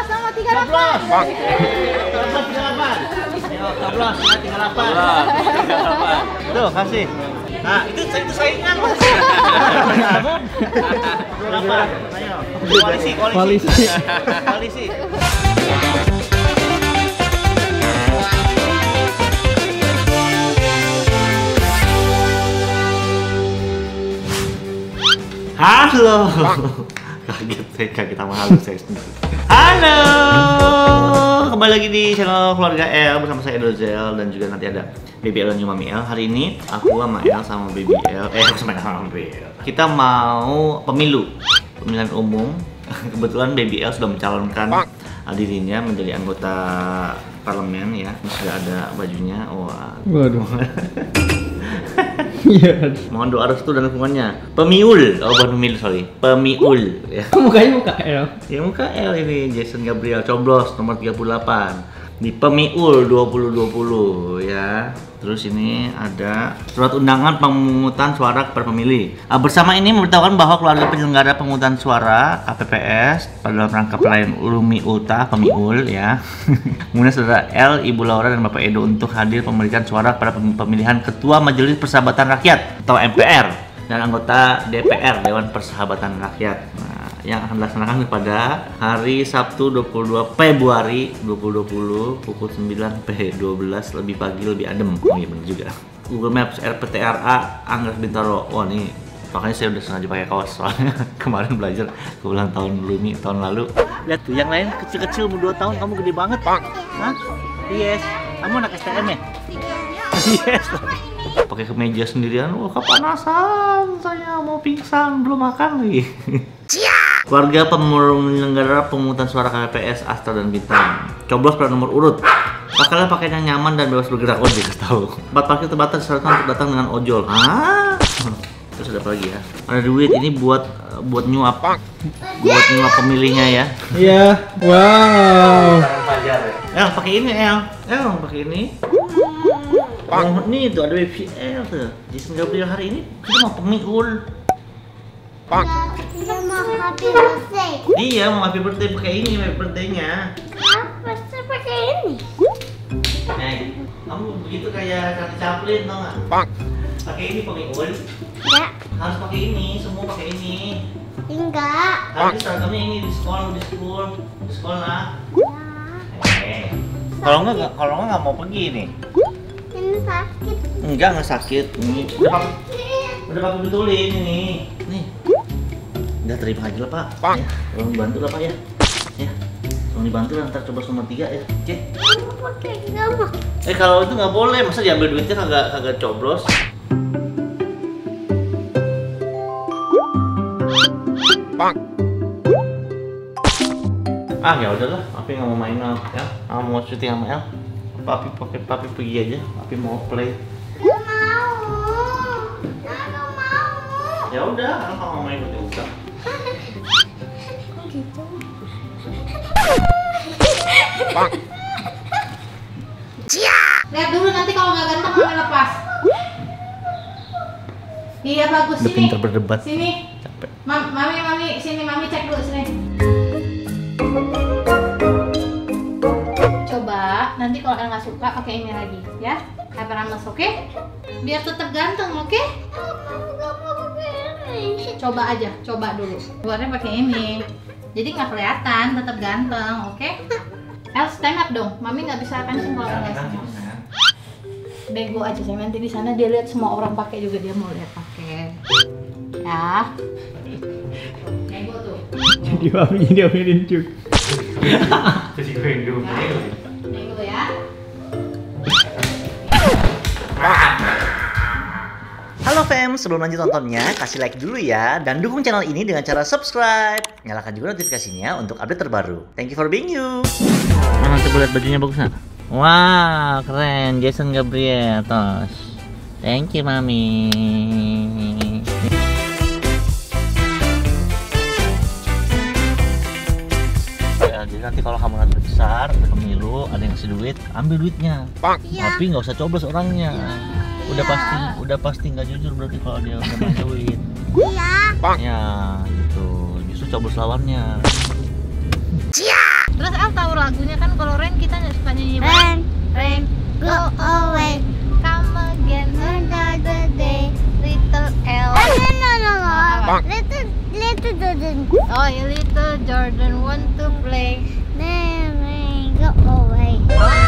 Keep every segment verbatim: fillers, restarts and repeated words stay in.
Coblos nomor tiga puluh delapan. Coblos tiga puluh delapan. Ayo coblos ya tiga puluh delapan. Tuh kasih. Nah, itu itu saingan Mas. Berapa? Ayo. Koalisi, koalisi. Koalisi. Halo. Kaget saya, kaget sama halus saya sendiri. Halo. Kembali lagi di channel Keluarga L bersama saya Dozel dan juga nanti ada Baby L dan juga Mami L. Hari ini aku sama L sama Baby L, eh aku sama L sama Baby L. Kita mau pemilu, pemilihan umum. Kebetulan Baby L sudah mencalonkan dirinya menjadi anggota parlemen ya. Sudah ada bajunya. Wah. Waduh. Iya. Mohon doa restu dan dukungannya. Pemiul, oh bukan pemilu sorry, pemiul ya. Mukanya muka L. Ya muka L ini Jason Gabriel coblos nomor tiga puluh delapan di Pemiul dua ribu dua puluh ya. Terus ini ada surat undangan pemungutan suara kepada pemilih. Nah, bersama ini memberitahukan bahwa keluarga penyelenggara pemungutan suara K P P S pada dalam rangka pelayan Umi Ulta Pemiul ya. Kemudian saudara L, Ibu Laura dan Bapak Edo untuk hadir memberikan suara pada pemilihan Ketua Majelis Persahabatan Rakyat atau M P R dan anggota D P R Dewan Persahabatan Rakyat. Nah, yang akan dilaksanakan pada hari Sabtu dua puluh dua Februari dua ribu dua puluh pukul sembilan sampai dua belas lebih pagi lebih adem. Oh iya benar juga. Google Maps R P T R A Anggers Bintaro. Wah nih makanya saya udah sengaja pakai kaos soalnya kemarin belajar ke ulang tahun Lumi tahun lalu. Lihat tuh yang lain kecil-kecil umur dua tahun, kamu gede banget. Hah? Yes. Kamu anak S T M ya? Yes. Pakai kemeja sendirian. Wah, kepanasan saya mau pingsan belum makan lagi. Keluarga penyelenggara pemungutan suara K P P S Astra dan Bintang. Coblos pada nomor urut. Pakailah pakaian yang nyaman dan bebas bergerak. Oh, dikasih tahu. Tempat parkir terbatas disarankan untuk datang dengan ojol. Ah. Terus ada apa lagi ya? Ada duit ini buat buat nyuap. Buat nyuap pemilihnya ya. Iya. Wow. El, pakai ini El. El, pakai ini. Oh, nih tuh ada baby L tuh. Jason Gabriel hari ini kita mau pemiul. Dia mau happy birthday. Iya, mau happy birthday pakai ini, happy birthday-nya. Kenapa sih pakai ini? Nih, kamu begitu kayak Charlie Chaplin tau nggak? Pakai ini pemiul. Enggak. Harus pakai ini, semua pakai ini. Enggak. Harus seragamnya ini di sekolah, di sekolah, di sekolah. Ya. Eh, kalau nggak, kalau nggak nggak mau pergi nih. Ini sakit. Enggak, nggak sakit. Ini udah pakai, udah pakai betulin ini. Nih. Udah terima aja lah Pak. Ya, tolong dibantu lah Pak ya. Ya, tolong dibantu lah ntar coba nomor tiga ya. Cek. Kamu pakai gambar. Eh kalau itu nggak boleh, masa diambil duitnya kagak kagak coblos? Bang. Ah ya udahlah, Papi nggak mau main lah ya. Ah, mau syuting sama El. Papi papi papi pergi aja. Papi mau play. Nggak mau. Nggak mau. Ya udah, kalau mau main ikut juga. Kok gitu? Bang. Lihat dulu nanti kalau nggak ganteng mami lepas. Iya bagus Udah sini. pintar berdebat. Sini. Capek. Ma- mami mami sini mami cek dulu sini. Coba nanti kalau El nggak suka pakai ini lagi ya. Kata Ramos oke? Biar tetap ganteng oke? Nggak mau pakai ini. Coba aja, coba dulu. Luarnya pakai ini. Jadi nggak kelihatan, tetap ganteng, oke? El stand up dong. Mami nggak bisa kencing kalau nggak stand up. Bego aja saya nanti di sana dia lihat semua orang pakai juga dia mau lihat pakai. Ya. Bego tuh. Jadi Mami diomelin juga. Jadi gue yang Bego ya. Halo fam, sebelum lanjut nontonnya, kasih like dulu ya dan dukung channel ini dengan cara subscribe. Nyalakan juga notifikasinya untuk update terbaru. Thank you for being you. Mana coba lihat bajunya bagus nggak? Wah, keren, Jason Gabriel, tos. Thank you mami. Ya, jadi nanti kalau kamu nanti besar, ada pemilu, ada yang ngasih duit, ambil duitnya. Tapi nggak usah coblos orangnya. Udah pasti, udah pasti nggak jujur berarti kalau dia udah main duit. Iya. Ya, gitu. Justru coblos lawannya. Terus El tahu lagunya kan, kalau Rain kita suka nyanyi Rain, Rain, go away. come again another day, little El. Oh, no, no, no, no. Apa? Little, little Jordan. Oh, ya little Jordan want to play. Rain, rain, go away.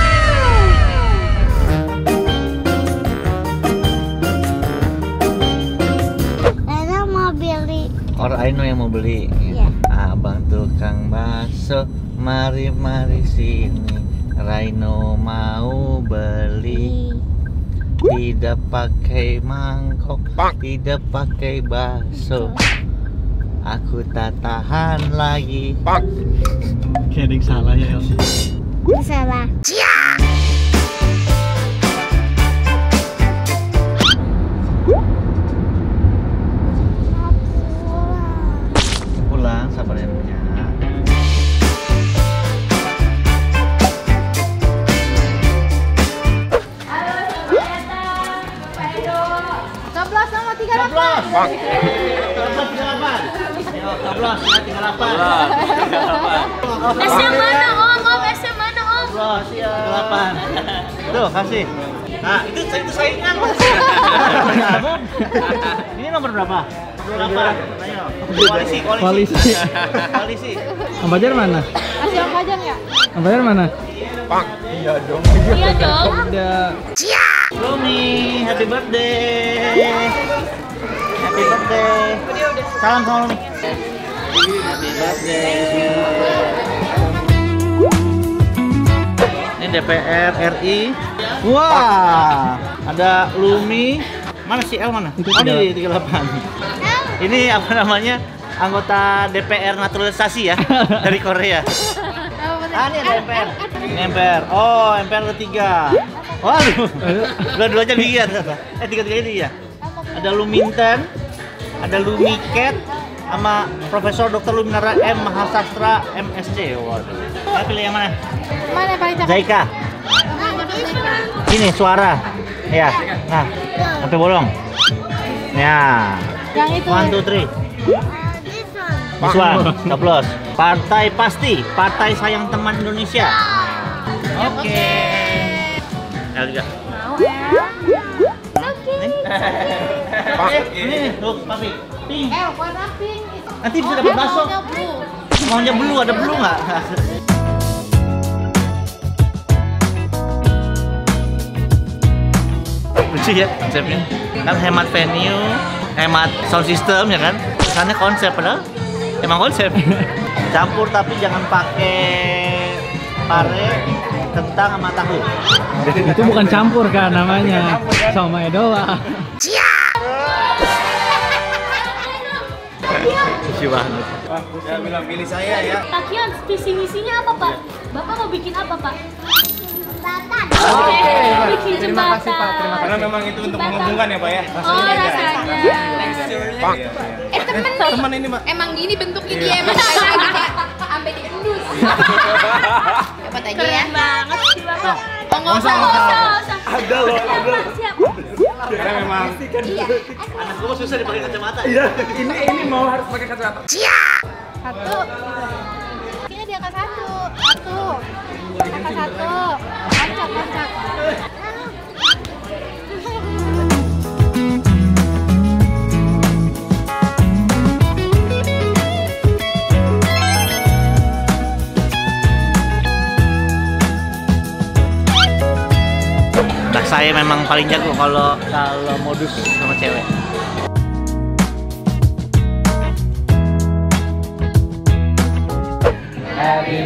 Rena mau beli. Or Aino yang mau beli. Iya. Abang tukang bakso, mari mari sini. Raino mau beli. Tidak pakai mangkok, tidak pakai bakso. Aku tak tahan lagi. Kayak ada yang salah ya El. Salah. Pulang, sabar ya punya. Coblos nomor tiga puluh delapan. Coblos tiga puluh delapan. Ayo coblos ya tiga puluh delapan. Es yang mana om? Om es yang mana om? Coblos ya tiga puluh delapan. Tuh kasih. Nah itu itu saingan. Ini nomor berapa? Berapa? Ayo. Koalisi, koalisi. Koalisi. Koalisi. Om Fajar mana? Masih Om Fajang ya? Om Fajar mana? Iya dong. Udah. Lumi, happy birthday. Happy birthday. Salam sama Lumi. Happy birthday. Ini D P R R I. Wah, ada Lumi. Mana si El mana? Itu Oh di tiga puluh tiga puluh delapan. Ini apa namanya? Anggota D P R naturalisasi ya dari Korea. Ah, ini ada M P R. Ini M P R. Oh, M P R ketiga. Waduh, dua-duanya dia. Eh, tiga-tiganya dia. Ada Luminten, ada Lumiket, sama Profesor Doktor Luminara M Mahasastra M S C. Waduh. Saya pilih yang mana? Mana yang paling cakep? Zaika. Ini suara. Ya. Nah, sampai bolong. Ya. Yang itu. One, two, three. This one, coblos. Partai pasti, Partai Sayang Teman Indonesia. Oke. El juga. Mau El? Eh, ini tuh, papi. Pink. El, warna pink. Nanti bisa dapat bakso. Maunya blue. Maunya blue, ada blue nggak? Lucu ya konsepnya. Kan hemat venue, hemat sound system ya kan. Kesannya konsep padahal emang konsep. Campur tapi jangan pakai pare, kentang sama tahu. Itu bukan campur kan namanya. Sama doang. Lucu banget. Ya bilang pilih saya ya. Pak Kian, visi misinya apa Pak? Bapak mau bikin apa Pak? Jembatan. Oke. Bikin Terima kasih Pak. Terima jembatan. Karena memang itu untuk menghubungkan ya Pak ya. Oh rasanya. Pak. Eh temen nih, Teman ini Pak. emang gini bentuknya dia emang kayak gitu ya, sampai diendus. Dapat aja ya. Keren banget sih Bapak. Oh nggak usah, Nggak nggak usah. usah. Ada loh. Siap, siap. Karena memang Iya. Anak gua susah dipakai kacamata. ini ini mau harus pakai kacamata. Satu. Ini dia angkat satu. Satu. Angkat satu. Loncat, loncat. Nah, saya memang paling jago kalau kalau modus sama cewek. Happy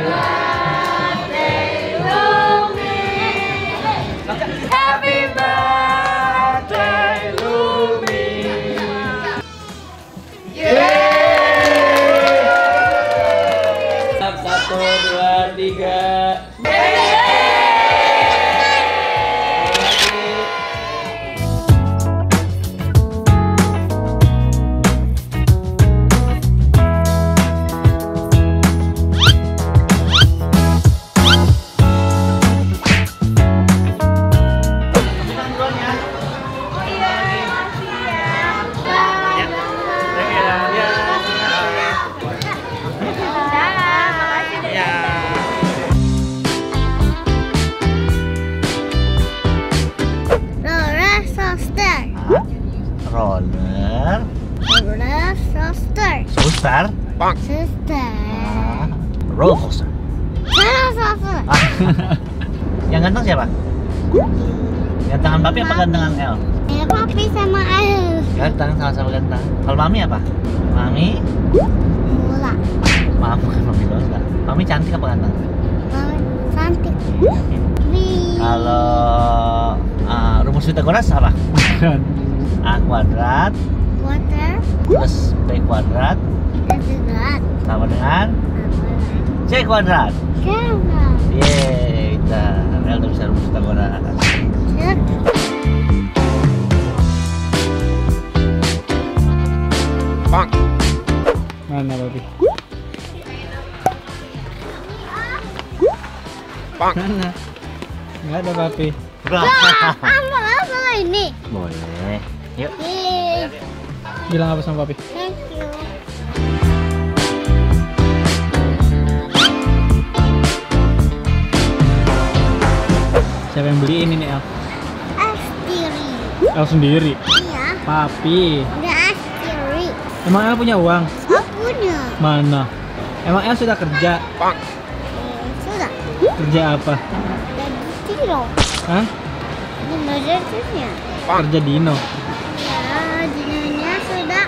birthday, Lumi. Satu, dua, tiga. Star? Suster. Ah, roller coaster. Salah salah. Ah. Yang ganteng siapa? Gantengan papi apa gantengan El? Ya papi sama ayah. Ganteng, sama-sama ganteng. Kalau mami apa? Mami? Mula. Maaf, bukan mami Lola. Mami cantik apa ganteng? Mami cantik. Bi. Kalau uh, rumus Pythagoras apa? A kuadrat Water. plus B kuadrat Tetegat. sama dengan C kuadrat. Kenapa? Yeay, kita El udah bisa rumus Pythagoras. Mana papi? Mana? Nggak ada papi. Apa apa ini? Boleh. Yuk. Yeay. Bilang apa sama papi? Thank you. Siapa yang beliin ini El? Astiri. El sendiri. Iya. Papi. Udah Astiri. Emang El punya uang? Oh punya. Mana? Emang El sudah kerja? Eh, sudah. Kerja apa? Dan tiro. Hah? Di badannya. Kerja Dino. Ya, dinonya sudah